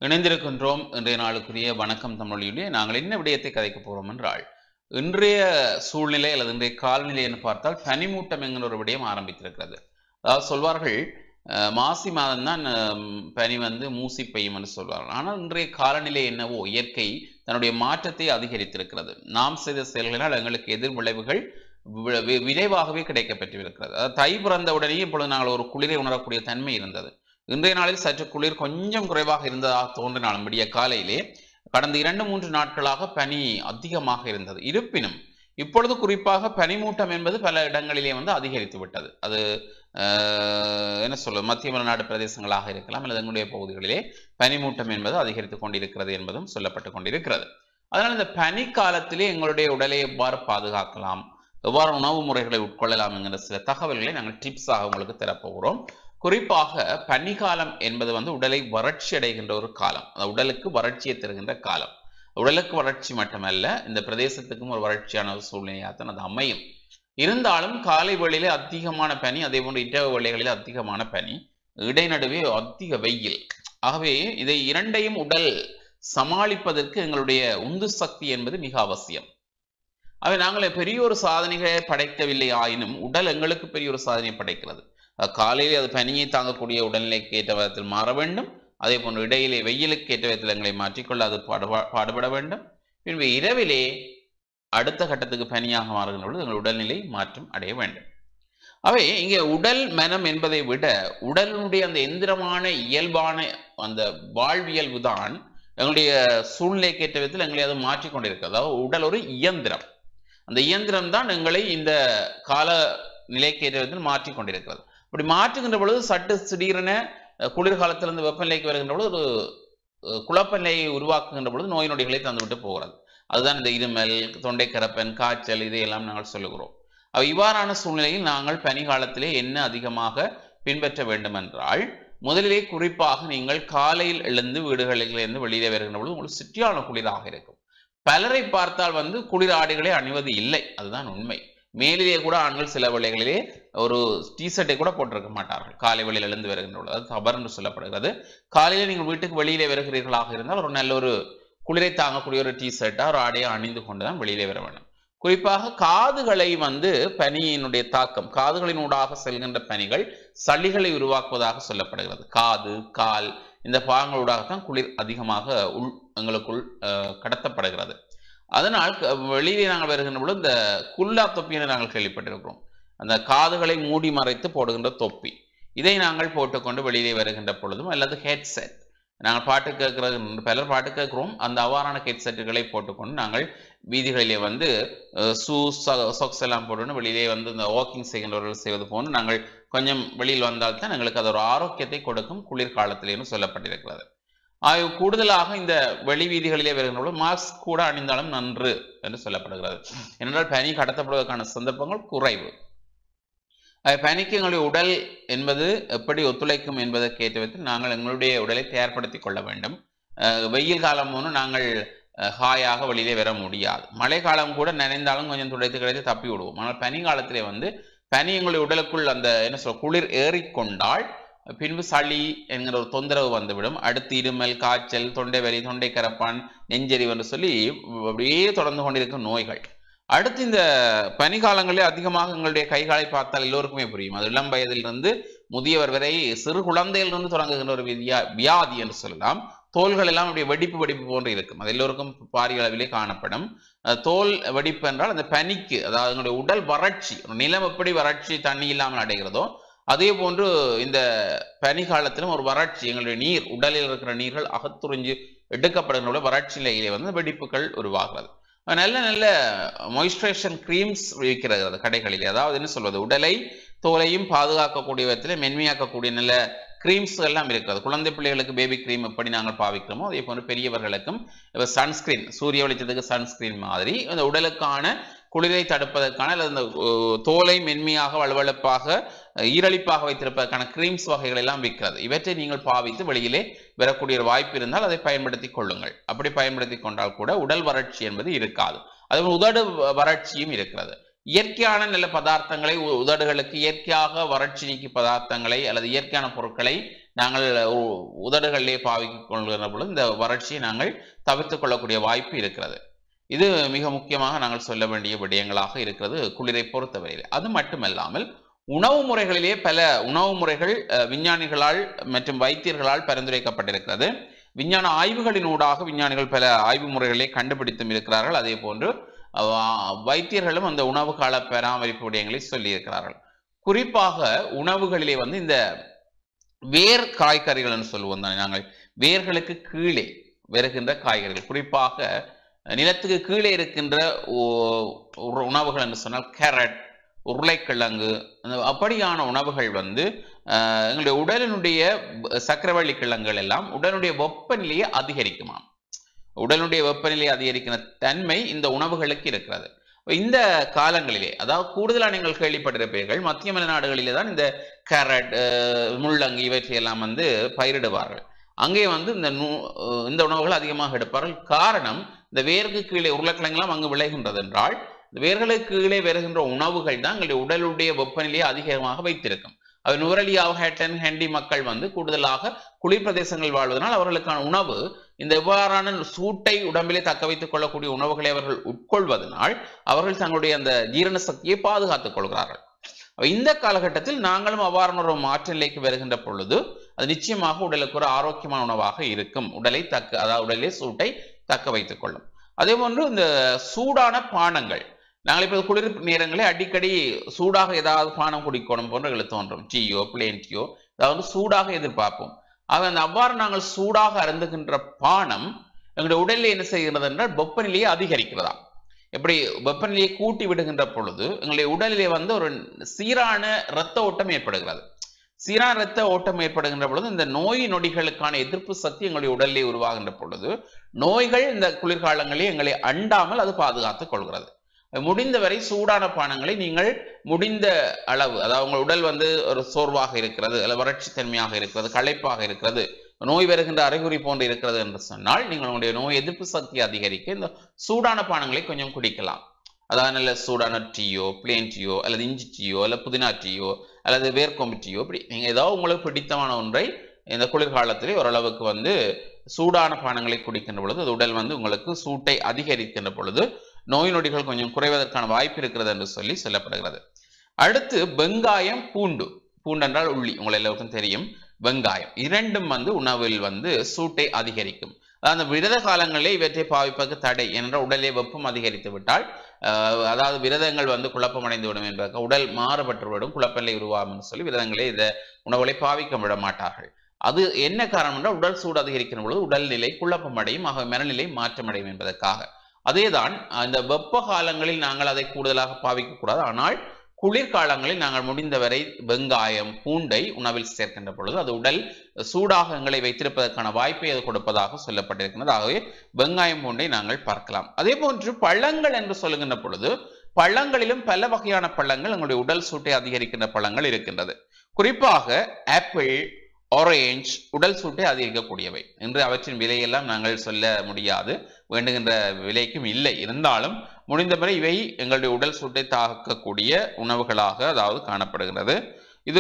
இணைந்திருக்கின்றோம். இன்றைய நாளுக்குரிய வணக்கம் தமிழொலியிலே நாங்கள் என்ன விடயத்தை கதைக்க போகிறோம் என்றால், இன்றைய சூழ்நிலை அல்லது இன்றைய காலநிலை என்று பார்த்தால் பனிமூட்டம் என்கிற ஒரு விடயம் ஆரம்பித்திருக்கிறது. அதாவது சொல்வார்கள் மாசி மாதம்தான் பனி மூசி பெய்யும் என்று சொல்வார்கள். ஆனால் இன்றைய காலநிலை என்னவோ இயற்கை தன்னுடைய மாற்றத்தை அதிகரித்திருக்கிறது. நாம் செய்த செயல்களால் எங்களுக்கு எதிர் விளைவுகள் விரைவாகவே கிடைக்கப்பெற்றிருக்கிறது. அதாவது தை பிறந்த உடனே இப்பொழுது நாங்கள் ஒரு குளிரை உணரக்கூடிய தன்மை இருந்தது. இன்றைய நாளில் சற்று குளிர் கொஞ்சம் குறைவாக இருந்ததாக தோன்றினாலும் விடிய காலையிலே கடந்த 2-3 நாட்களாக பனி அதிகமாக இருந்தது. இருப்பினும் இப்பொழுது குறிப்பாக பனிமூட்டம் என்பது பல இடங்களிலே அதிகரித்து விட்டது. அது என்ன சொல்வது, மத்திய மலைநாடு பிரதேசங்களாக இருக்கலாம் அல்லது எங்களுடைய பகுதிகளிலே பனிமூட்டம் என்பது அதிகரித்து கொண்டிருக்கிறது என்பதும் சொல்லப்பட்டு கொண்டிருக்கிறது. அதனால் இந்த பனி காலத்திலே எங்களுடைய உடலை எவ்வாறு பாதுகாக்கலாம், எவ்வாறு உணவு முறைகளை உட்கொள்ளலாம் என்கிற சில தகவல்களை நாங்கள் டிப்ஸாக உங்களுக்கு தரப்போகிறோம். குறிப்பாக பனிக்காலம் என்பது உடலை வறட்சி அடைகின்ற ஒரு காலம். உடலுக்கு வறட்சியை தருகின்ற காலம். உடலுக்கு வறட்சி மட்டுமல்ல, இந்த பிரதேசத்துக்கும் ஒரு வறட்சியான ஒரு சூழ்நிலையாகத்தான் அது அமையும். இருந்தாலும் காலை வேளையிலே அதிகமான பனி, அதே போன்று இரவு வேளைகளில் அதிகமான பனி, இடைநடுவே அதிக வெயில். ஆகவே இதை இரண்டையும் உடல் சமாளிப்பதற்கு எங்களுடைய உந்து சக்தி என்பது மிக அவசியம். அவை நாங்கள் பெரிய ஒரு சாதனைகளை படைக்கவில்லை ஆயினும் உடல் எங்களுக்கு பெரிய ஒரு சாதனை படைக்கிறது. காலையில் அது பனியை தாங்கக்கூடிய உடல்நிலைக்கு ஏற்ற விதத்தில் மாற வேண்டும். அதே போன்று இடையிலே வெயிலுக்கு ஏற்ற விதத்தில் எங்களை மாற்றிக்கொள்ள அது பாடுபட வேண்டும். பின்பு இரவிலே அடுத்த கட்டத்துக்கு பனியாக மாறுகின்ற பொழுது எங்கள் உடல்நிலை மாற்றம் அடைய வேண்டும். அவை இங்கே உடல் மனம் என்பதை விட உடலுடைய அந்த எந்திரமான இயல்பான அந்த வாழ்வியல்பு தான் எங்களுடைய சூழ்நிலைக்கு ஏற்ற விதத்தில் எங்களை அது மாற்றிக்கொண்டிருக்கிறது. அதாவது உடல் ஒரு இயந்திரம். அந்த இயந்திரம் தான் எங்களை இந்த கால நிலைக்கு ஏற்ற விதத்தில் மாற்றிக்கொண்டிருக்கிறது. அப்படி மாற்றுகின்ற பொழுது சட்டு திடீரென குளிர்காலத்திலிருந்து வெப்பநிலைக்கு வருகின்ற பொழுது ஒரு குழப்ப நிலையை உருவாக்குகின்ற பொழுது நோய் நொடிகளை தந்துவிட்டு போகிறது. அதுதான் இந்த இருமல், தொண்டை கரப்பன், காய்ச்சல், இதையெல்லாம் நாங்கள் சொல்லுகிறோம். இவ்வாறான சூழ்நிலையில் நாங்கள் பனிகாலத்திலே என்ன அதிகமாக பின்பற்ற வேண்டும் என்றால், முதலிலே குறிப்பாக நீங்கள் காலையில் எழுந்து வீடுகளிலிருந்து வெளியே வருகின்ற பொழுது உங்களுக்கு சிற்றியான குளிராக இருக்கும். பலரை பார்த்தால் குளிர் ஆடைகளை அணிவது இல்லை, அதுதான் உண்மை. மேலிலே கூட ஆண்கள் சில வேளைகளிலே ஒரு டிஷர்ட்டை கூட போட்டிருக்க மாட்டார்கள் காலை வெளியில் எழுந்து வருகின்ற பொழுது. அது தவறு என்று சொல்லப்படுகிறது. காலையில நீங்கள் வீட்டுக்கு வெளியிலே வருகிறீர்களாக இருந்தால் ஒரு நல்ல ஒரு குளிரை தாங்கக்கூடிய ஒரு டிஷர்ட்டா ஒரு ஆடையை அணிந்து கொண்டுதான் வெளியிலே வர வேண்டும். குறிப்பாக காதுகளை பனியினுடைய தாக்கம், காதுகளின் ஊடாக செல்கின்ற பனிகள் சளிகளை உருவாக்குவதாக சொல்லப்படுகிறது. காது, கால் இந்த பாகங்களூடாகத்தான் குளிர் அதிகமாக எங்களுக்குள் கடத்தப்படுகிறது. அதனால் வெளியே நாங்கள் வருகின்ற பொழுது இந்த குல்லா தொப்பியை நாங்கள் கேள்விப்பட்டிருக்கிறோம். அந்த காதுகளை மூடி மறைத்து போடுகின்ற தொப்பி, இதை நாங்கள் போட்டுக்கொண்டு வெளியே வருகின்ற பொழுதும் அல்லது ஹெட்செட், நாங்கள் பாட்டு கேட்கறது, பலர் பாட்டு கேட்கிறோம், அந்த அவ்வாறான ஹெட்செட்டுகளை போட்டுக்கொண்டு நாங்கள் வீதிகளிலே ஷூஸ் சாக்ஸ் எல்லாம் போட்டு வெளியிலே இந்த வாக்கிங் செய்கின்றவர்கள் செய்வது போன்று நாங்கள் கொஞ்சம் வெளியில் வந்தால்தான் எங்களுக்கு அது ஒரு ஆரோக்கியத்தை கொடுக்கும் குளிர்காலத்திலேன்னு சொல்லப்பட்டிருக்கிறது. கூடுதலாக இந்த வெளி வீதிகளிலே வருகின்ற மாஸ்க் கூட அணிந்தாலும் நன்று என்று சொல்லப்படுகிறது. ஏனென்றால் பனி கடத்தப்படுவதற்கான சந்தர்ப்பங்கள் குறைவு. பனிக்கு எங்களுடைய உடல் என்பது எப்படி ஒத்துழைக்கும் என்பதற்கு ஏற்ற விதத்தில் நாங்கள் எங்களுடைய உடலை தயார்படுத்திக் கொள்ள வேண்டும். வெயில் காலம் நாங்கள் ஹாயாக வெளியிலே வர முடியாது. மழை காலம் கூட நினைந்தாலும் கொஞ்சம் துடைத்து கிடைத்து தப்பி விடுவோம். ஆனால் பனி காலத்திலே பனி எங்களுடைய உடலுக்குள் அந்த குளிர் ஏறிக்கொண்டால் பின்பு சளி என்கிற ஒரு தொந்தரவு வந்துவிடும். அடுத்து இருமல், காய்ச்சல், தொண்டை வலி, தொண்டை கரப்பான், நெஞ்செறிவு என்று சொல்லி அப்படியே தொடர்ந்து கொண்டிருக்கும் நோய்கள். அடுத்து இந்த பனிக்காலங்களில் அதிகமாக எங்களுடைய கைகாலை பார்த்தால் எல்லோருக்குமே புரியும். அது இளம் வயதிலிருந்து முதியவர் வரை சிறு குழந்தையிலிருந்து தொடங்குகின்ற ஒரு வியாதி என்று சொல்லலாம். தோள்கள் எல்லாம் அப்படியே வெடிப்பு போன்று இருக்கும். அது எல்லோருக்கும் பாரிய அளவிலே காணப்படும். தோல் வெடிப்பு என்றால் அந்த பனிக்கு, அதாவது எங்களுடைய உடல் வறட்சி, நிலம் எப்படி வறட்சி தண்ணி இல்லாமல் அடைகிறதோ அதே போன்று இந்த பனி காலத்திலும் ஒரு வறட்சி, எங்களுடைய நீர், உடலில் இருக்கிற நீர்கள் அகத்துறிஞ்சு எடுக்கப்படுகின்ற வறட்சி நிலையிலே வெடிப்புகள் உருவாகிறது. நல்ல நல்ல மாய்ஸ்சரைசேஷன் கிரீம்ஸ் விற்கிறது கடைகளிலே. அதாவது என்ன சொல்வது, உடலை தோலையும் பாதுகாக்கக்கூடிய விதத்தில் மென்மையாக்கக்கூடிய நல்ல கிரீம்ஸ் எல்லாம் இருக்கிறது. குழந்தை பிள்ளைகளுக்கு பேபி கிரீம் எப்படி நாங்கள் பாவிக்கிறோமோ அதே போன்று பெரியவர்களுக்கும் சன்ஸ்கிரீன், சூரிய வெளிச்சத்துக்கு சன்ஸ்கிரீன் மாதிரி அந்த உடலுக்கான குளிரை தடுப்பதற்கான அல்லது இந்த தோலை மென்மையாக வலுவழுப்பாக ஈரழிப்பாக வைத்திருப்பதற்கான கிரீம்ஸ் வகைகள் எல்லாம் விற்கிறது. இவற்றை நீங்கள் பாவித்து வெளியிலே வரக்கூடிய ஒரு வாய்ப்பு இருந்தால் அதை பயன்படுத்தி கொள்ளுங்கள். அப்படி பயன்படுத்தி கொண்டால் கூட உடல் வறட்சி என்பது இருக்காது. அது உதடு வறட்சியும் இருக்கிறது. இயற்கையான நல்ல பதார்த்தங்களை, உதடுகளுக்கு இயற்கையாக வறட்சி நீக்கி பதார்த்தங்களை அல்லது இயற்கையான பொருட்களை நாங்கள் உதடுகளிலே பாவித்துக் கொள்கிற பொழுது இந்த வறட்சியை நாங்கள் தவிர்த்துக் கொள்ளக்கூடிய வாய்ப்பு இருக்கிறது. இது மிக முக்கியமாக நாங்கள் சொல்ல வேண்டிய விடயங்களாக இருக்கிறது குளிரை பொறுத்தவரையில். அது மட்டுமல்லாமல் உணவு முறைகளிலே பல உணவு முறைகள் விஞ்ஞானிகளால் மற்றும் வைத்தியர்களால் பரிந்துரைக்கப்பட்டிருக்கிறது. விஞ்ஞான ஆய்வுகளினூடாக விஞ்ஞானிகள் பல ஆய்வு முறைகளை கண்டுபிடித்தும் இருக்கிறார்கள். அதே போன்று வைத்தியர்களும் அந்த உணவு கால பராமரிப்பு விடயங்களை சொல்லி இருக்கிறார்கள். குறிப்பாக உணவுகளிலே இந்த வேர் காய்கறிகள் சொல்லுவோம் தானே, நாங்கள் வேர்களுக்கு கீழே வருகின்ற காய்கறிகள், குறிப்பாக நிலத்துக்கு கீழே இருக்கின்ற உணவுகள் என்று சொன்னால் கேரட், உருளைக்கிழங்கு, அப்படியான உணவுகள் எங்களுடைய உடலினுடைய சக்கரவள்ளி கிழங்குகள் எல்லாம் உடலுடைய வெப்பநிலையை அதிகரிக்குமா. உடலுடைய வெப்பநிலையை அதிகரிக்கிற தன்மை இந்த உணவுகளுக்கு இருக்கிறது. இந்த காலங்களிலே, அதாவது கூடுதலாக நீங்கள் கேள்விப்பட்டிருப்பீர்கள், மத்திய மலைநாடுகளிலே தான் இந்த கேரட், முள்ளங்கி இவற்றையெல்லாம் பயிரிடுவார்கள். அங்கே இந்த உணவுகள் அதிகமாக எடுப்பார்கள். காரணம், இந்த வேருக்கு கீழே உருளைக்கிழங்கெல்லாம் அங்கு விளைகின்றது என்றால் வேர்களுக்கு கீழே வருகின்ற உணவுகள் தான் எங்களுடைய உடலுடைய வெப்பநிலையை அதிகமாக வைத்திருக்கும். அது நுவரெலியாவ் ஹேட்டன் ஹெண்டி மக்கள் கூடுதலாக குளிர் பிரதேசங்கள் வாழ்வதனால் அவர்களுக்கான உணவு இந்த இவ்வாறான சூட்டை உடம்பிலே தக்க வைத்துக் கொள்ளக்கூடிய உணவுகளை அவர்கள் உட்கொள்வதனால் அவர்கள் தங்களுடைய அந்த ஜீரண சக்தியை பாதுகாத்துக் கொள்கிறார்கள். இந்த காலகட்டத்தில் நாங்களும் அவ்வாறான ஒரு மாற்ற நிலைக்கு வருகின்ற பொழுது அது நிச்சயமாக உடலுக்கு ஒரு ஆரோக்கியமான உணவாக இருக்கும். அதாவது உடலிலே சூட்டை தக்க வைத்துக் கொள்ளும். அதே போன்று இந்த சூடான பானங்கள், நாங்கள் இப்போ குளிர் நேரங்களில் அடிக்கடி சூடாக ஏதாவது பானம் குடிக்கணும் போன்ற எங்களுக்கு தோன்றும். டீயோ பிளேன் டீயோ அதாவது சூடாக எதிர்பார்ப்போம். அவ்வாறு நாங்கள் சூடாக அருந்துகின்ற பானம் எங்களுடைய உடலில் என்ன செய்கிறது என்றால் வெப்பநிலையை அதிகரிக்கிறதா. எப்படி வெப்பநிலையை கூட்டி விடுகின்ற பொழுது எங்களுடைய உடலிலே ஒரு சீரான இரத்த ஓட்டம் ஏற்படுகிறது. சீரான இரத்த ஓட்டம் ஏற்படுகின்ற பொழுது இந்த நோய் நொடிகளுக்கான எதிர்ப்பு சக்தி எங்களுடைய உடலிலே உருவாகின்ற பொழுது நோய்கள் இந்த குளிர்காலங்களில் எங்களை அண்டாமல் அது பாதுகாத்துக் கொள்கிறது. முடிந்தவரை சூடான பானங்களை நீங்கள் முடிந்த அளவு, அதாவது உங்கள் உடல் ஒரு சோர்வாக இருக்கிறது, அல்லது வறட்சி தன்மையாக இருக்கிறது, களைப்பாக இருக்கிறது, நோய் வருகின்ற அறிகுறி போன்று இருக்கிறது என்று சொன்னால் நீங்கள் உங்களுடைய நோய் எதிர்ப்பு சக்தி அதிகரிக்க இந்த சூடான பானங்களை கொஞ்சம் குடிக்கலாம். அதாவது நல்ல சூடான டீயோ பிளேன் டீயோ அல்லது இஞ்சி டீயோ அல்லது புதினா டீயோ அல்லது வேர்க்கொம்பு டீயோ, இப்படி நீங்கள் ஏதாவது உங்களுக்கு பிடித்தமான ஒன்றை இந்த குளிர்காலத்திலே ஓரளவுக்கு சூடான பானங்களை குடிக்கின்ற பொழுது அது உடல் உங்களுக்கு சூட்டை அதிகரிக்கின்ற பொழுது நோய் நொடிகள் கொஞ்சம் குறைவதற்கான வாய்ப்பு இருக்கிறது என்று சொல்லப்படுகிறது. அடுத்து வெங்காயம், பூண்டு என்றால் உள்ளி, உங்களை எல்லாருக்கும் தெரியும். வெங்காயம் இரண்டும் உணவில் சூட்டை அதிகரிக்கும். அந்த விரத காலங்களிலே இவற்றை பாவிப்பதற்கு தடை. என்ற உடலே வெப்பம் அதிகரித்து விட்டால் அதாவது விரதங்கள் குழப்பமடைந்து விடும் என்பதற்கு, உடல் மாறுபட்டுவிடும், குழப்பநிலை உருவாகும் என்று சொல்லி விரதங்களே இந்த உணவுகளை பாவிக்க விட மாட்டார்கள். அது என்ன காரணம் என்றால் உடல் சூடு அதிகரிக்கிற பொழுது உடல்நிலை குழப்பமடையும், மனநிலை மாற்றமடையும் என்பதற்காக. அதேதான் இந்த வெப்ப காலங்களில் நாங்கள் அதை கூடுதலாக பாவிக்க கூடாது. ஆனால் குளிர்காலங்களில் நாங்கள் முடிந்தவரை வெங்காயம், பூண்டை உணவில் சேர்க்கின்ற பொழுது அது உடல் சூடாக எங்களை வைத்திருப்பதற்கான வாய்ப்பை அது கொடுப்பதாக சொல்லப்பட்டிருக்கிறது. ஆகவே வெங்காயம், பூண்டை நாங்கள் பார்க்கலாம். அதே போன்று பழங்கள் என்று சொல்லுகின்ற பொழுது பழங்களிலும் பல வகையான பழங்கள் எங்களுடைய உடல் சூட்டை அதிகரிக்கின்ற பழங்கள் இருக்கின்றது. குறிப்பாக ஆப்பிள், ஆரஞ்சு உடல் சூட்டை அதிகரிக்கக்கூடியவை. இன்று அவற்றின் விலையெல்லாம் நாங்கள் சொல்ல முடியாது, வேண்டுகின்ற விலைக்கும் இல்லை. இருந்தாலும் முடிந்தவரை இவை எங்களுடைய உடல் சூட்டை தாக்கக்கூடிய உணவுகளாக அதாவது காணப்படுகிறது. இது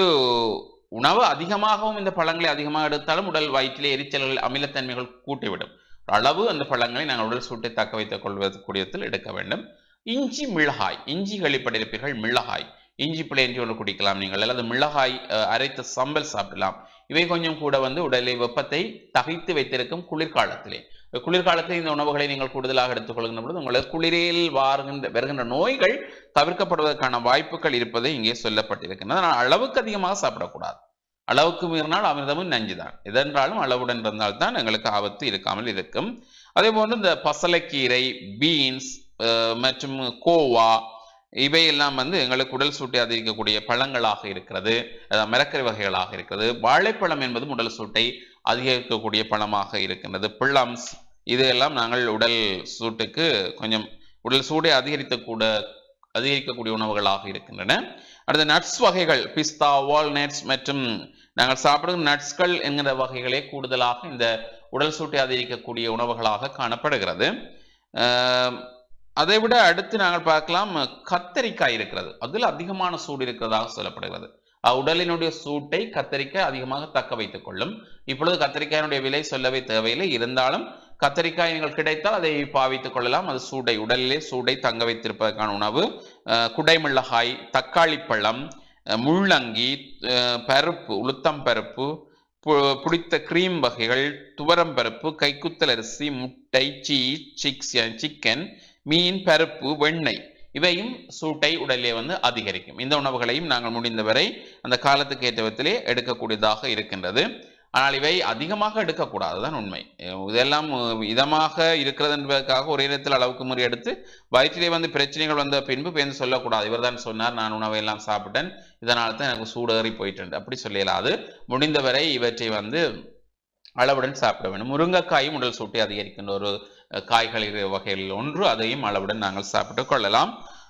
உணவு அதிகமாகவும் இந்த பழங்களை அதிகமாக எடுத்தாலும் உடல் வயிற்றிலே எரிச்சல்கள், அமிலத்தன்மைகள் கூட்டிவிடும். அளவு அந்த பழங்களை நாங்கள் உடல் சூட்டை தக்க வைத்துக் கொள்வதற்குரியத்தில் எடுக்க வேண்டும். இஞ்சி, மிளகாய், இஞ்சி கேள்விப்பட்டிருப்பீர்கள். மிளகாய், இஞ்சி பிளேன் ஒன்று குடிக்கலாம் நீங்கள், அல்லது மிளகாய் அரைத்த சம்பல் சாப்பிடலாம். இவை கொஞ்சம் கூட உடலை வெப்பத்தை தகைத்து வைத்திருக்கும். குளிர்காலத்திலே இந்த உணவுகளை நீங்கள் கூடுதலாக எடுத்துக்கொள்கின்ற பொழுது உங்களுக்கு குளிரில் வருகின்ற நோய்கள் தவிர்க்கப்படுவதற்கான வாய்ப்புகள் இருப்பதை இங்கே சொல்லப்பட்டிருக்கின்றன. ஆனால் அளவுக்கு அதிகமாக சாப்பிடக்கூடாது. அளவுக்கு மீறினால் அமிர்தமும் நஞ்சுதான். எதென்றாலும் அளவுடன் இருந்தால்தான் எங்களுக்கு ஆபத்து இருக்காமல் இருக்கும். அதே போன்று இந்த பசலைக்கீரை, பீன்ஸ் மற்றும் கோவா இவையெல்லாம் எங்களுக்கு உடல் சூட்டை அதிகரிக்கக்கூடிய பழங்களாக இருக்கிறது, மரக்கறி வகைகளாக இருக்கிறது. வாழைப்பழம் என்பதும் உடல் சூட்டை அதிகரிக்கக்கூடிய பழமாக இருக்கின்றது. பிளம்ஸ் இதெல்லாம் நாங்கள் உடல் சூட்டுக்கு கொஞ்சம் உடல் சூடை அதிகரிக்கக்கூடிய உணவுகளாக இருக்கின்றன. அடுத்த நட்ஸ் வகைகள், பிஸ்தா, வால்நட்ஸ் மற்றும் நாங்கள் சாப்பிடும் நட்ஸ்கள் என்கிற வகைகளே கூடுதலாக இந்த உடல் சூட்டை அதிகரிக்கக்கூடிய உணவுகளாக காணப்படுகிறது. அதைவிட அடுத்து நாங்கள் பார்க்கலாம் கத்தரிக்காய் இருக்கிறது. அதில் அதிகமான சூடு இருக்கிறதாக சொல்லப்படுகிறது. உடலினுடைய சூட்டை கத்தரிக்காய் அதிகமாக தக்க வைத்துக் கொள்ளும். இப்பொழுது கத்தரிக்காயினுடைய விலை சொல்லவே தேவையில்லை. இருந்தாலும் கத்தரிக்காய் நீங்கள் கிடைத்தால் அதை பாவித்துக் கொள்ளலாம். அது சூடை, உடலிலே சூடை தங்க வைத்திருப்பதற்கான உணவு. குடைமிளகாய், தக்காளி பழம், முள்ளங்கி, பருப்பு, உளுத்தம் பருப்பு, புடித்த கிரீம் வகைகள், துவரம் பருப்பு, கைக்குத்தல் அரிசி, முட்டை, சீஸ், சிக்கன், மீன், பருப்பு, வெண்ணெய் இவையும் சூட்டை உடலே அதிகரிக்கும். இந்த உணவுகளையும் நாங்கள் முடிந்தவரை அந்த காலத்துக்கு ஏற்ற விதத்திலே எடுக்கக்கூடியதாக இருக்கின்றது. ஆனால் இவை அதிகமாக எடுக்கக்கூடாதுதான் உண்மை. இதெல்லாம் இதமாக இருக்கிறது என்பதற்காக ஒரே நேரத்தில் அளவுக்கு முறை எடுத்து வயிற்றிலே பிரச்சனைகள் வந்த பின்பு பேருந்து சொல்லக்கூடாது. இவர் தான் சொன்னார், நான் உணவை எல்லாம் சாப்பிட்டேன், இதனால தான் எனக்கு சூடேறி போயிட்டு அப்படி சொல்லலாது. முடிந்தவரை இவற்றை அளவுடன் சாப்பிட வேண்டும். முருங்கைக்காயும் உடல் சூட்டை அதிகரிக்கின்ற ஒரு காய்கறி வகைகளில் ஒன்று. அதையும் அளவுடன் நாங்கள் சாப்பிட்டு கொள்ளலாம்.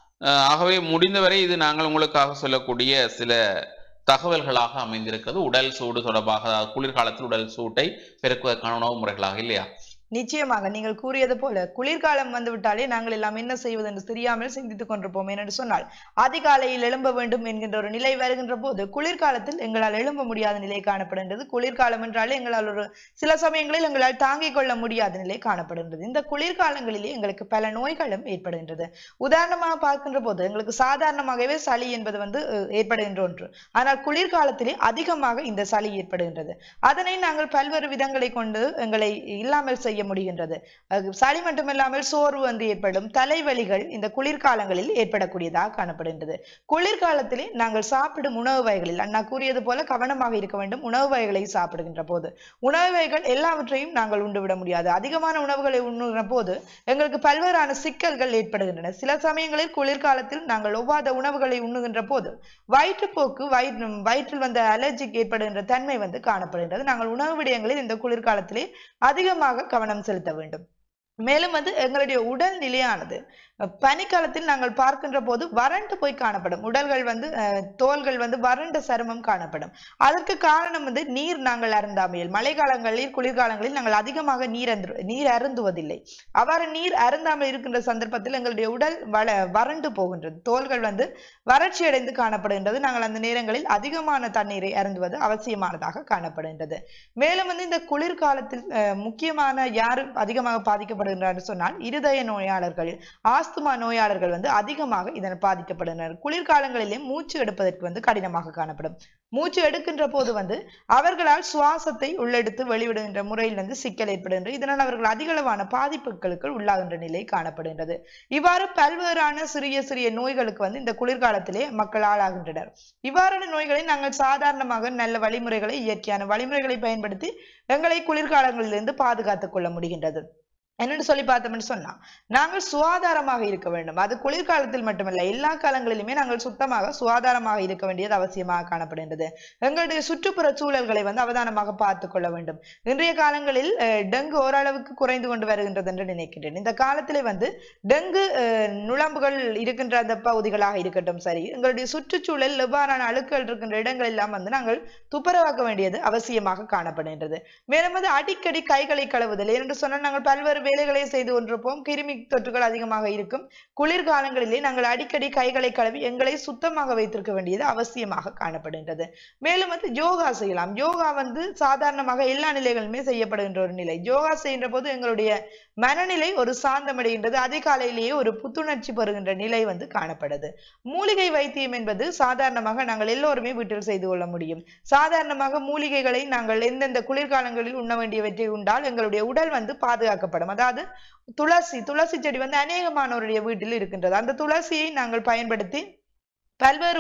ஆகவே முடிந்தவரை இது நாங்கள் உங்களுக்காக சொல்லக்கூடிய சில தகவல்களாக அமைந்திருக்கிறது. உடல் சூடு தொடர்பாக, குளிர்காலத்தில் உடல் சூட்டை பெருக்குவதற்கான உணவு முறைகளாக இல்லையா? நிச்சயமாக நீங்கள் கூறியது போல குளிர்காலம் வந்துவிட்டாலே நாங்கள் எல்லாம் என்ன செய்வது என்று தெரியாமல் சிந்தித்துக் கொண்டிருப்போம். என்று சொன்னால் அதிகாலையில் எழும்ப வேண்டும் என்கின்ற ஒரு நிலை வருகின்ற போது குளிர்காலத்தில் எங்களால் எழும்ப முடியாத நிலை காணப்படுகின்றது. குளிர்காலம் என்றாலே எங்களால் சில சமயங்களில் எங்களால் தாங்கிக் கொள்ள முடியாத நிலை காணப்படுகின்றது. இந்த குளிர்காலங்களிலே எங்களுக்கு பல நோய்களும் ஏற்படுகின்றது. உதாரணமாக பார்க்கின்ற போது எங்களுக்கு சாதாரணமாகவே சளி என்பது ஏற்படுகின்ற ஒன்று. ஆனால் குளிர்காலத்திலே அதிகமாக இந்த சளி ஏற்படுகின்றது. அதனை நாங்கள் பல்வேறு விதங்களை கொண்டு எங்களை இல்லாமல் செய்ய முடிகின்றது. சளி மட்டுமில்லாமல் சோர்வு ஏற்படும், தலைவலிகள் இந்த குளிர்காலங்களில் ஏற்படக்கூடியதாக காணப்படுகின்றது. குளிர்காலத்திலே நாங்கள் சாப்பிடும் உணவு வகைகளில் அண்ணா கூறியது போல கவனமாக இருக்க வேண்டும். உணவு வகைகளை சாப்பிடுகின்ற போது உணவு வகைகள் எல்லாவற்றையும் நாங்கள் உண்டுவிட முடியாது. அதிகமான உணவுகளை உண்ணுகிற போது எங்களுக்கு பல்வேறான சிக்கல்கள் ஏற்படுகின்றன. சில சமயங்களில் குளிர்காலத்தில் நாங்கள் ஒவ்வாத உணவுகளை உண்ணுகின்ற போது வயிற்றுப்போக்கு, வயிற்றில் அலர்ஜிக்கு ஏற்படுகின்ற தன்மை காணப்படுகின்றது. நாங்கள் உணவு விடயங்களில் இந்த குளிர்காலத்திலே அதிகமாக கவனம் செலுத்த வேண்டும். மேலும் எங்களுடைய உடல் நிலையானது பனிக்காலத்தில் நாங்கள் பார்க்கின்ற போது வறண்டு போய் காணப்படும். உடல்கள் தோள்கள் வறண்ட சருமம் காணப்படும். அதற்கு காரணம் நீர் நாங்கள் அருந்தாமையில். மழை காலங்களில், குளிர்காலங்களில் நாங்கள் அதிகமாக நீர் அருந்துவதில்லை. அவ்வாறு நீர் அருந்தாமல் இருக்கின்ற சந்தர்ப்பத்தில் எங்களுடைய உடல் வறண்டு போகின்றது. தோள்கள் வறட்சி அடைந்து காணப்படுகின்றது. நாங்கள் அந்த நேரங்களில் அதிகமான தண்ணீரை அருந்துவது அவசியமானதாக காணப்படுகின்றது. மேலும் இந்த குளிர்காலத்தில் முக்கியமான யாரு அதிகமாக பாதிக்கப்படுகின்றார் சொன்னால் இருதய நோயாளர்கள், ஆஸ்துமா நோயாளர்கள் அதிகமாக இதனால் பாதிக்கப்படுகின்றனர். குளிர்காலங்களிலே மூச்சு எடுப்பதற்கு கடினமாக காணப்படும். மூச்சு எடுக்கின்ற போது அவர்களால் சுவாசத்தை உள்ளெடுத்து வெளிவிடுகின்ற முறையில் சிக்கல் ஏற்படுகின்றது. இதனால் அவர்கள் அதிகளவான பாதிப்புகளுக்கு உள்ளாகின்ற நிலை காணப்படுகின்றது. இவ்வாறு பல்வேறான சிறிய சிறிய நோய்களுக்கு இந்த குளிர்காலத்திலே மக்கள் ஆளாகின்றனர். இவ்வாறான நோய்களை நாங்கள் சாதாரணமாக நல்ல வழிமுறைகளை, இயற்கையான வழிமுறைகளை பயன்படுத்தி எங்களை குளிர்காலங்களிலிருந்து பாதுகாத்துக் கொள்ள முடிகின்றது. என்னன்னு சொல்லி பார்த்தோம்னு சொன்னா நாங்கள் சுகாதாரமாக இருக்க வேண்டும். அது குளிர்காலத்தில் மட்டுமல்ல, எல்லா காலங்களிலுமே நாங்கள் சுத்தமாக சுகாதாரமாக இருக்க வேண்டியது அவசியமாக காணப்படுகின்றது. எங்களுடைய சுற்றுப்புற சூழல்களை அவதானமாக பார்த்துக் கொள்ள வேண்டும். இன்றைய காலங்களில் டெங்கு ஓரளவுக்கு குறைந்து கொண்டு வருகின்றது என்று நினைக்கின்றேன். இந்த காலத்திலே டெங்கு நுழம்புகள் இருக்கின்ற அந்த பகுதிகளாக இருக்கட்டும் சரி, எங்களுடைய சுற்றுச்சூழல் எவ்வாறான அழுக்குகள் இருக்கின்ற இடங்கள் எல்லாம் நாங்கள் துப்புரவாக்க வேண்டியது அவசியமாக காணப்படுகின்றது. மேலும் அடிக்கடி கைகளை கழுவுதல். என்று சொன்னால் நாங்கள் பல்வேறு வேலைகளை செய்து கொண்டிருப்போம். கிருமி தொற்றுகள் அதிகமாக இருக்கும். குளிர்காலங்களிலே நாங்கள் அடிக்கடி கைகளை கழுவி எங்களை சுத்தமாக வைத்திருக்க வேண்டியது அவசியமாக காணப்படுகின்றது. மேலும் யோகா செய்யலாம். யோகா சாதாரணமாக எல்லா நிலைகளுமே செய்யப்படுகின்ற ஒரு நிலை. யோகா செய்கின்ற போது எங்களுடைய மனநிலை ஒரு சாந்தமடைகின்றது. அதிகாலையிலேயே ஒரு புத்துணர்ச்சி பெறுகின்ற நிலை காணப்படுது. மூலிகை வைத்தியம் என்பது சாதாரணமாக நாங்கள் எல்லோருமே வீட்டில் செய்து கொள்ள முடியும். சாதாரணமாக மூலிகைகளை நாங்கள் எந்தெந்த குளிர்காலங்களில் உண்ண வேண்டியவற்றை உண்டால் எங்களுடைய உடல் பாதுகாக்கப்படும். அதாவது துளசி செடி அநேகமானவருடைய வீட்டில் இருக்கின்றது. அந்த துளசியை நாங்கள் பயன்படுத்தி பல்வேறு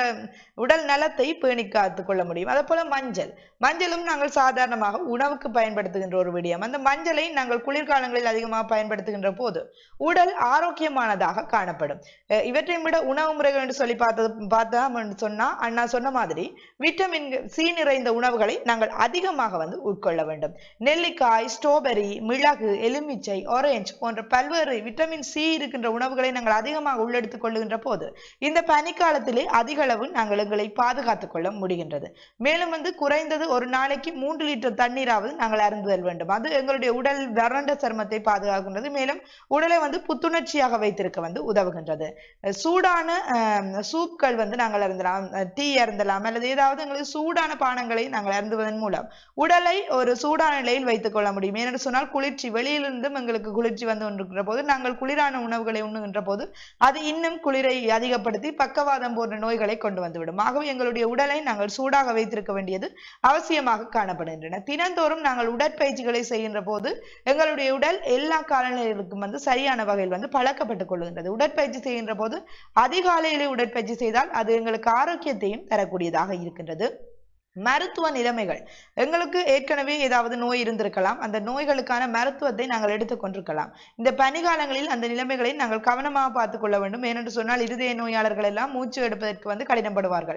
உடல் நலத்தை பேணி காத்துக் கொள்ள முடியும். அதே போல மஞ்சளும் நாங்கள் சாதாரணமாக உணவுக்கு பயன்படுத்துகின்ற ஒரு விடயம். அந்த மஞ்சளை நாங்கள் குளிர்காலங்களில் அதிகமாக பயன்படுத்துகின்ற போது உடல் ஆரோக்கியமானதாக காணப்படும். இவற்றை விட உணவு முறைகள் என்று சொல்லி பார்த்தோம் சொன்னா அண்ணா சொன்ன மாதிரி விட்டமின் சி நிறைந்த உணவுகளை நாங்கள் அதிகமாக உட்கொள்ள வேண்டும். நெல்லிக்காய், ஸ்ட்ராபெரி, மிளகு, எலுமிச்சை, ஆரஞ்சு போன்ற பல்வேறு விட்டமின் சி இருக்கின்ற உணவுகளை நாங்கள் அதிகமாக உள்ளெடுத்துக் கொள்ளுகின்ற போது இந்த பனிக்கால குளிர்காலத்திலே அதிக அளவு நாங்கள் எங்களை பாதுகாத்துக் கொள்ள முடிகின்றது. மேலும் குறைந்தது ஒரு நாளைக்கு 3 லிட்டர் தண்ணீராவது நாங்கள் அருந்துதல் வேண்டும். அது எங்களுடைய உடல் வறண்ட சருமத்தை பாதுகாக்கின்றது. மேலும் உடலை புத்துணர்ச்சியாக வைத்திருக்க உதவுகின்றது. சூடான சூப்கள் நாங்கள் அருந்தலாம், டீ அருந்தலாம், அல்லது ஏதாவது எங்களுக்கு சூடான பானங்களை நாங்கள் அருந்துவதன் மூலம் உடலை ஒரு சூடான நிலையில் வைத்துக் கொள்ள முடியும். ஏனென்று சொன்னால் குளிர்ச்சி வெளியிலிருந்தும் எங்களுக்கு குளிர்ச்சி வந்து கொண்டிருக்கிற போது நாங்கள் குளிரான உணவுகளை உண்ணுகின்ற போது அது இன்னும் குளிரை அதிகப்படுத்தி பக்கவாதம் போன்ற நோய்களை கொண்டு வந்துவிடும். ஆகவே எங்களுடைய உடலை நாங்கள் சூடாக வைத்திருக்க வேண்டியது அவசியமாக காணப்படுகின்றன. தினந்தோறும் நாங்கள் உடற்பயிற்சிகளை செய்கின்ற போது எங்களுடைய உடல் எல்லா காலநிலைகளுக்கும் சரியான வகையில் பழக்கப்பட்டுக் கொள்கின்றது. உடற்பயிற்சி செய்கின்ற போது அதிகாலையிலே உடற்பயிற்சி செய்தால் அது எங்களுக்கு ஆரோக்கியத்தையும் தரக்கூடியதாக இருக்கின்றது. மருத்துவ நிலைமைகள் எங்களுக்கு ஏற்கனவே ஏதாவது நோய் இருந்திருக்கலாம், அந்த நோய்களுக்கான மருத்துவத்தை நாங்கள் எடுத்துக்கொண்டிருக்கலாம். இந்த பனிகாலங்களில் அந்த நிலைமைகளை நாங்கள் கவனமாக பார்த்துக் கொள்ள வேண்டும். ஏனென்று சொன்னால் இருதய நோயாளர்கள் எல்லாம் மூச்சு எடுப்பதற்கு கடினப்படுவார்கள்.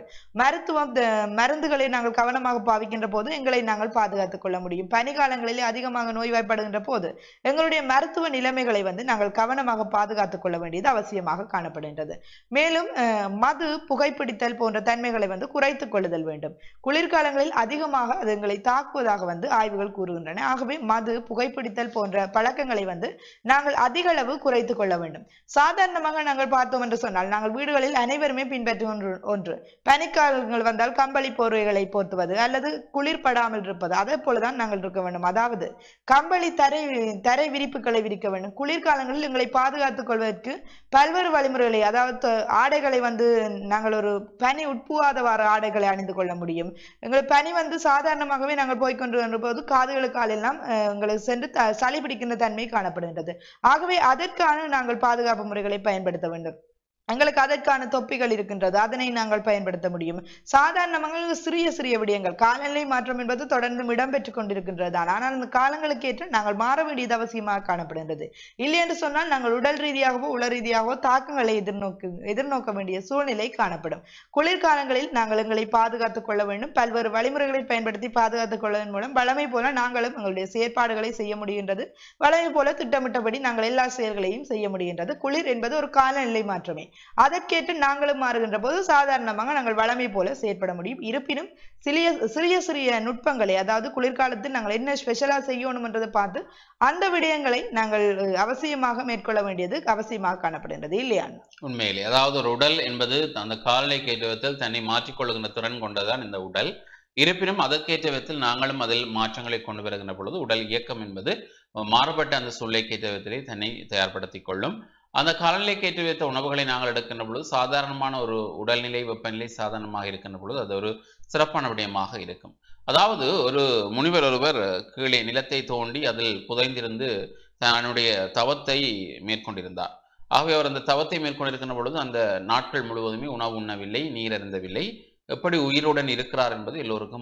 மருந்துகளை நாங்கள் கவனமாக பாவிக்கின்ற போது எங்களை நாங்கள் பாதுகாத்துக் கொள்ள முடியும். பனிகாலங்களிலே அதிகமாக நோய்வாய்ப்படுகின்ற போது எங்களுடைய மருத்துவ நிலைமைகளை நாங்கள் கவனமாக பாதுகாத்துக் கொள்ள வேண்டியது அவசியமாக காணப்படுகின்றது. மேலும் மது, புகைப்பிடித்தல் போன்ற தன்மைகளை குறைத்துக் கொள்ளுதல் வேண்டும். குளிர்காலங்களில் அதிகமாக அது எங்களை தாக்குவதாக ஆய்வுகள் கூறுகின்றன. ஆகவே மது, புகைப்பிடித்தல் போன்ற பழக்கங்களை நாங்கள் அதிக அளவு குறைத்துக் கொள்ள வேண்டும். சாதாரணமாக நாங்கள் பார்த்தோம் என்று சொன்னால் நாங்கள் வீடுகளில் அனைவருமே பின்பற்றும் ஒன்று பனிக்காலங்கள் வந்தால் கம்பளி போர்வைகளை போர்த்துவது அல்லது குளிர்படாமல் இருப்பது. அதே போலதான் நாங்கள் இருக்க வேண்டும். அதாவது கம்பளி தரை விரிப்புகளை விரிக்க வேண்டும். குளிர்காலங்களில் எங்களை பாதுகாத்துக் கொள்வதற்கு பல்வேறு வழிமுறைகளை, அதாவது ஆடைகளை நாங்கள் ஒரு பனி உட்புகாதவாறு ஆடைகளை அணிந்து கொள்ள முடியும். எங்களுக்கு பனி சாதாரணமாகவே நாங்கள் போய்கொண்டு வந்த போது காதுகளுக்கால் எல்லாம் எங்களுக்கு சென்று சளி பிடிக்கின்ற தன்மை காணப்படுகின்றது. ஆகவே அதற்கான நாங்கள் பாதுகாப்பு முறைகளை பயன்படுத்த வேண்டும். எங்களுக்கு அதற்கான தொப்பிகள் இருக்கின்றது, அதனை நாங்கள் பயன்படுத்த முடியும். சாதாரணமாக சிறிய சிறிய விடயங்கள், காலநிலை மாற்றம் என்பது தொடர்ந்து இடம்பெற்றுக் கொண்டிருக்கின்றது. ஆனால் அந்த காலங்களுக்கு ஏற்ற நாங்கள் மாற வேண்டியது அவசியமாக காணப்படுகின்றது. இல்லை என்று சொன்னால் நாங்கள் உடல் ரீதியாகவோ உள ரீதியாகவோ தாக்கங்களை எதிர்நோக்க வேண்டிய சூழ்நிலை காணப்படும். குளிர்காலங்களில் நாங்கள் எங்களை பாதுகாத்துக் கொள்ள வேண்டும். பல்வேறு வழிமுறைகளை பயன்படுத்தி பாதுகாத்துக் கொள்வதன் மூலம் வளமை போல நாங்களும் எங்களுடைய செயற்பாடுகளை செய்ய முடிகின்றது. வளமை போல திட்டமிட்டபடி நாங்கள் எல்லா செயல்களையும் செய்ய முடிகின்றது. குளிர் என்பது ஒரு காலநிலை மாற்றமே. அதற்கேற்று நாங்களும் மாறுகின்ற போது சாதாரணமாக நாங்கள் வளமை போல செயற்பட முடியும். இருப்பினும் சிறிய சிறிய நுட்பங்களை, அதாவது குளிர்காலத்தில் நாங்கள் என்ன ஸ்பெஷலா செய்யணும் என்றதை பார்த்து அந்த விடயங்களை நாங்கள் அவசியமாக மேற்கொள்ள வேண்டியது அவசியமாக காணப்படுகின்றது. இல்லையா? உண்மையிலே அதாவது ஒரு உடல் என்பது அந்த காலநிலைக்கு ஏற்ற விதத்தில் தன்னை மாற்றிக்கொள்ளுகின்ற திறன் கொண்டதான் இந்த உடல். இருப்பினும் அதற்கேற்ற விதத்தில் நாங்களும் அதில் மாற்றங்களை கொண்டு வருகின்ற பொழுது உடல் இயக்கம் என்பது மாறுபட்ட அந்த சூழ்நிலைக்கு ஏற்ற விதத்திலே தன்னை தயார்படுத்திக் கொள்ளும். அந்த காலநிலைக்கு ஏற்ற வித உணவுகளை நாங்கள் எடுக்கின்ற பொழுது சாதாரணமான ஒரு உடல்நிலை வெப்பநிலை சாதாரணமாக இருக்கின்ற பொழுது அது ஒரு சிறப்பான விடயமாக இருக்கும். அதாவது ஒரு முனிவர் ஒருவர் கீழே நிலத்தை தோண்டி அதில் புதைந்திருந்து தன்னுடைய தவத்தை மேற்கொண்டிருந்தார். ஆகவே அவர் அந்த தவத்தை மேற்கொண்டிருக்கின்ற பொழுது அந்த நாட்கள் முழுவதுமே உணவு உண்ணவில்லை, நீர் அருந்தவில்லை. எப்படி உயிருடன் இருக்கிறார் என்பது எல்லோருக்கும்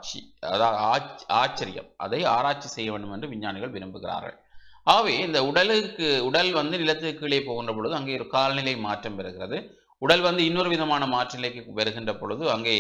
அதாவது ஆச்சரியம். அதை ஆராய்ச்சி செய்ய வேண்டும் என்று விஞ்ஞானிகள் விரும்புகிறார்கள். ஆகவே இந்த உடல் நிலத்துக்கு கீழே போகின்ற பொழுது அங்கே ஒரு காலநிலை மாற்றம் பெறுகிறது. உடல் இன்னொரு விதமான மாற்ற நிலைக்கு வருகின்ற பொழுது அங்கே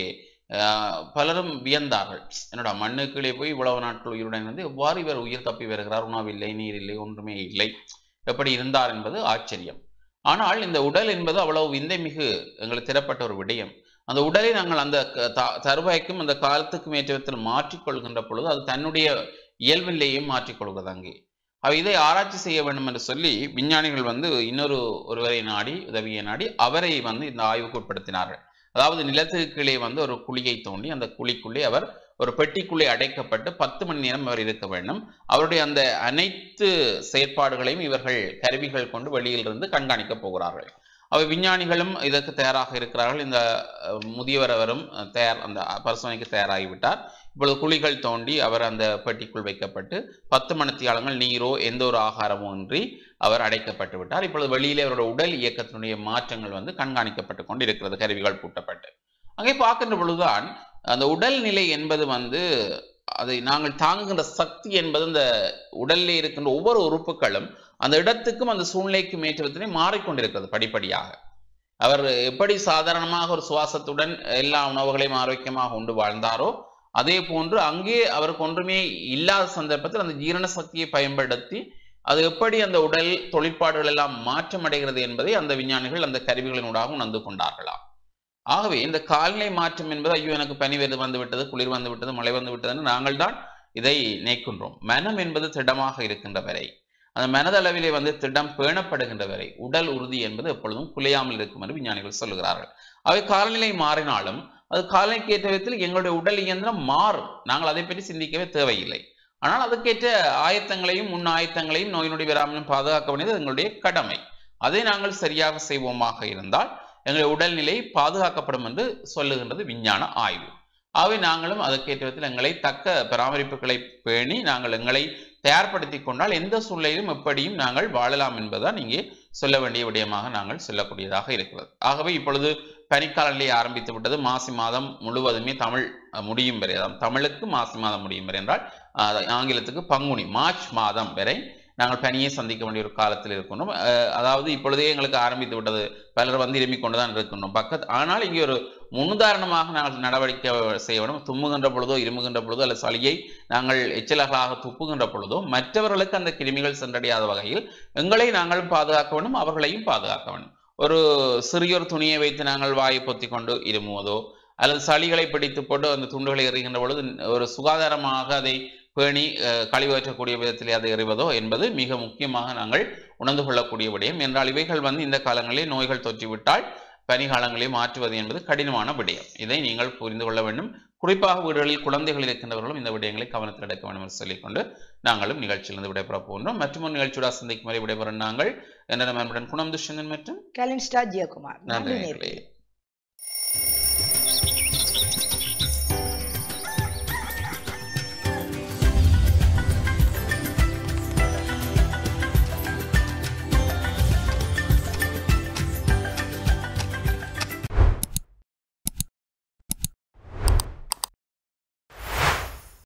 பலரும் வியந்தார்கள். என்னோட மண்ணு கீழே போய் இவ்வளவு நாட்கள் உயிருடன் எவ்வாறு இவர் உயிர் தப்பி வருகிறார், உணவில்லை, நீர் இல்லை, ஒன்றுமே இல்லை, எப்படி இருந்தார் என்பது ஆச்சரியம். ஆனால் இந்த உடல் என்பது அவ்வளவு விந்தை மிகு எங்களுக்கு திறப்பட்ட ஒரு விடயம். அந்த உடலை நாங்கள் அந்த தருவாய்க்கும் அந்த காலத்துக்கும் ஏற்ற விதத்தில் மாற்றிக்கொள்கின்ற பொழுது அது தன்னுடைய இயல்பிலேயே மாற்றிக்கொள்கிறது. அங்கே இதை ஆராய்ச்சி செய்ய வேண்டும் என்று சொல்லி விஞ்ஞானிகள் ஒருவரை நாடி உதவியை நாடி அவரை இந்த ஆய்வுக்கு உட்படுத்தினார்கள். அதாவது நிலத்துக்கு கீழே ஒரு குழியை தோண்டி அந்த குழிக்குள்ளே அவர் ஒரு பெட்டிக்குள்ளே அடைக்கப்பட்டு 10 மணி நேரம் அவர் இருக்க வேண்டும். அவருடைய அந்த அனைத்து செயற்பாடுகளையும் இவர்கள் கருவிகள் கொண்டு வெளியிலிருந்து கண்காணிக்க போகிறார்கள். விஞ்ஞானிகளும் இதற்கு தயாராக இருக்கிறார்கள். இந்த முதியவர் அவரும் அந்த பரிசோதனைக்கு தயாராகிவிட்டார். இப்பொழுது குழிகள் தோண்டி அவர் அந்த பெட்டிக்குள் வைக்கப்பட்டு 10 மணித்தியாலங்கள் நீரோ எந்த ஒரு ஆகாரமோ இன்றி அவர் அடைக்கப்பட்டு விட்டார். இப்பொழுது வெளியிலே அவருடைய உடல் இயக்கத்தினுடைய மாற்றங்கள் கண்காணிக்கப்பட்டு கொண்டு இருக்கிறது, கருவிகள் பூட்டப்பட்டு. அங்கே பார்க்கின்ற பொழுதுதான் அந்த உடல் நிலை என்பது அதை நாங்கள் தாங்குகின்ற சக்தி என்பது இந்த உடலில் இருக்கின்ற ஒவ்வொரு உறுப்புகளும் அந்த இடத்துக்கும் அந்த சூழ்நிலைக்கும் ஏற்றத்திலே மாறிக்கொண்டிருக்கிறது படிப்படியாக. அவர் எப்படி சாதாரணமாக ஒரு சுவாசத்துடன் எல்லா உணவுகளையும் ஆரோக்கியமாக உண்டு வாழ்ந்தாரோ அதே போன்று அங்கே அவருக்கு ஒன்றுமே இல்லாத சந்தர்ப்பத்தில் அந்த ஜீரண சக்தியை பயன்படுத்தி அது எப்படி அந்த உடல் தொழிற்பாடுகள் எல்லாம் மாற்றம் அடைகிறது என்பதை அந்த விஞ்ஞானிகள் அந்த கருவிகளினூடாக உணர்ந்து கொண்டார்களாம். ஆகவே இந்த காலநிலை மாற்றம் என்பது ஐயோ எனக்கு பனி வந்து விட்டது, குளிர் வந்து விட்டது, மழை வந்து விட்டது நாங்கள் தான் இதை நினைக்கின்றோம். மனம் என்பது திடமாக இருக்கின்ற வரை, அந்த மனதளவிலே திடம் பேணப்படுகின்ற வரை உடல் உறுதி என்பது எப்பொழுதும் குலையாமல் இருக்கும் என்று விஞ்ஞானிகள் சொல்லுகிறார்கள். அவை காலநிலை மாறினாலும் அது காலநிலைக்கு ஏற்ற விதத்தில் எங்களுடைய உடல் இயந்திரம் மாறும். நாங்கள் அதை பற்றி சிந்திக்கவே தேவையில்லை. ஆனால் அதுக்கேற்ற ஆயத்தங்களையும் முன் ஆயத்தங்களையும் நோய் நொடி வராமலும் பாதுகாக்க வேண்டியது எங்களுடைய கடமை. அதை நாங்கள் சரியாக செய்வோமாக இருந்தால் எங்களுடைய உடல்நிலை பாதுகாக்கப்படும் என்று சொல்லுகின்றது விஞ்ஞான ஆய்வு. ஆகவே நாங்களும் அதற்கேற்ற விதத்தில் எங்களை தக்க பராமரிப்புகளை பேணி நாங்கள் எங்களை தயார்படுத்தி கொண்டால் எந்த சூழ்நிலையிலும் எப்படியும் நாங்கள் வாழலாம் என்பதுதான் இங்கே சொல்ல வேண்டிய விடயமாக நாங்கள் சொல்லக்கூடியதாக இருக்கிறது. ஆகவே இப்பொழுது பனிக்கால நிலை ஆரம்பித்து விட்டது. மாசி மாதம் முழுவதுமே தமிழ் முடியும் வரை, அதாவது தமிழுக்கு மாசி மாதம் முடியும் வரை என்றால் ஆங்கிலத்துக்கு பங்குனி மார்ச் மாதம் வரை நாங்கள் பனியை சந்திக்க வேண்டிய ஒரு காலத்தில் இருக்கின்றோம். அதாவது இப்பொழுதே எங்களுக்கு ஆரம்பித்து விட்டது, பலர் இருமிக் கொண்டுதான் இருக்கின்றோம் ஆனால் இங்கே ஒரு முன்னுதாரணமாக நாங்கள் நடவடிக்கை செய்ய வேண்டும். தும்முகின்ற பொழுதோ இருமுகின்ற பொழுதோ அல்லது சளியை நாங்கள் எச்சலகளாக துப்புகின்ற பொழுதோ மற்றவர்களுக்கு அந்த கிருமிகள் சென்றடையாத வகையில் எங்களை நாங்கள் பாதுகாக்க வேண்டும், அவர்களையும் பாதுகாக்க வேண்டும். ஒரு சிறியொரு துணியை வைத்து நாங்கள் வாயை பொத்தி கொண்டு இருமுவதோ அல்லது சளிகளை பிடித்து போட்டு அந்த துண்டுகளை எறிகின்ற பொழுது ஒரு சுகாதாரமாக அதை பேணி கழிவற்றக்கூடிய விதத்தில் அதை எறிவதோ என்பது மிக முக்கியமாக நாங்கள் உணர்ந்து கொள்ளக்கூடிய விடயம். என்றால் இவைகள் இந்த காலங்களில் நோய்கள் தொற்றிவிட்டால் பனிகாலங்களை மாற்றுவது என்பது கடினமான விடயம். இதை நீங்கள் புரிந்து கொள்ள வேண்டும். குறிப்பாக வீடுகளில் குழந்தைகள் இருக்கின்றவர்களும் இந்த விடயங்களை கவனத்தில் எடுக்க வேண்டும் என்று சொல்லிக்கொண்டு நாங்களும் நிகழ்ச்சியிலிருந்து விடைபெற போகின்றோம். மற்றும் ஒரு நிகழ்ச்சியோட சந்திக்கும் வரை விடைபெறும் நாங்கள் என்ன குணம் துஷ்யந்தன் மற்றும் கலின்ஸ்டா ஜியகுமார். நன்றி.